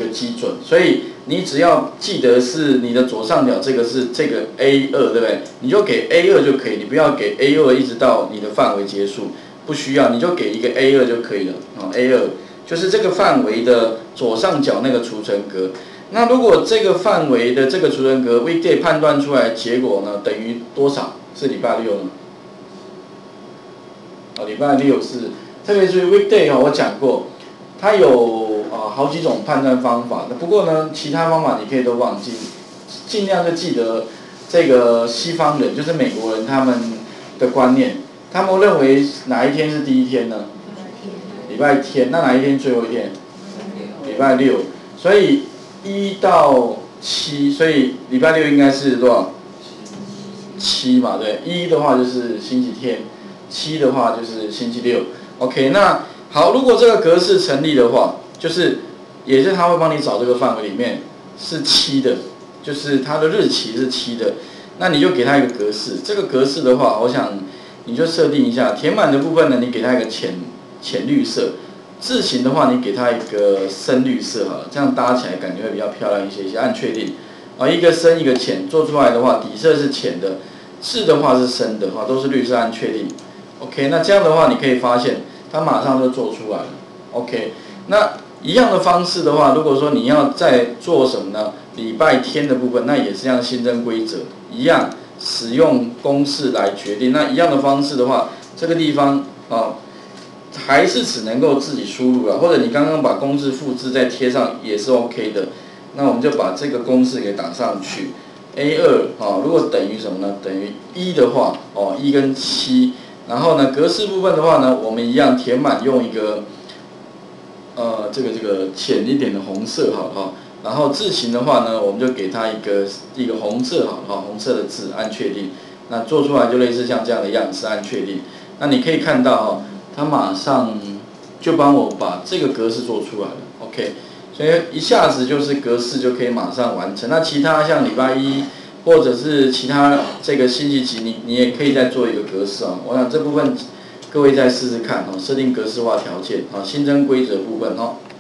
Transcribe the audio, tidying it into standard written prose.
个基准，所以你只要记得是你的左上角这个是这个 A2，对不对？你就给 A2就可以，你不要给 A2一直到你的范围结束，不需要，你就给一个 A2就可以了。A2就是这个范围的左上角那个储存格。那如果这个范围的这个储存格 weekday 判断出来结果呢，等于多少？是礼拜六呢？礼拜六是，特别是 weekday 我讲过，它有好几种判断方法。不过呢，其他方法你可以都忘记，尽量就记得这个西方人，就是美国人他们的观念，他们认为哪一天是第一天呢？礼拜天。那哪一天最后一天？礼拜六。所以1到7，所以礼拜六应该是多少？7嘛，对。1的话就是星期天，7的话就是星期六。OK， 那好，如果这个格式成立的话，也是他会帮你找这个范围里面是7的，就是它的日期是7的，那你就给它一个格式。这个格式的话，我想你就设定一下，填满的部分呢，你给它一个浅绿色。字形的话，你给它一个深绿色好了，这样搭起来感觉会比较漂亮一些。按确定，一个深一个浅，做出来的话，底色是浅的，字的话是深的，都是绿色，按确定。OK， 那这样的话，你可以发现它马上就做出来了。OK， 那一样的方式的话，如果说你要再做什么呢？礼拜天的部分，那也是这样新增规则，一样使用公式来决定。那一样的方式的话，这个地方还是只能够自己输入了，或者你刚刚把公式复制再贴上也是 OK 的。那我们就把这个公式给打上去。A2 如果等于什么呢？等于1的话，1跟7。然后呢，格式部分的话呢，我们一样填满，用一个这个浅一点的红色好了。然后字形的话呢，我们就给它一个红色好了，红色的字，按确定。那做出来就类似像这样的样子，按确定。那你可以看到它马上就帮我把这个格式做出来了 ，OK， 所以一下子就是格式就可以马上完成。那其他像礼拜一或者是其他这个星期几，你也可以再做一个格式我想这部分各位再试试看设定格式化条件新增规则部分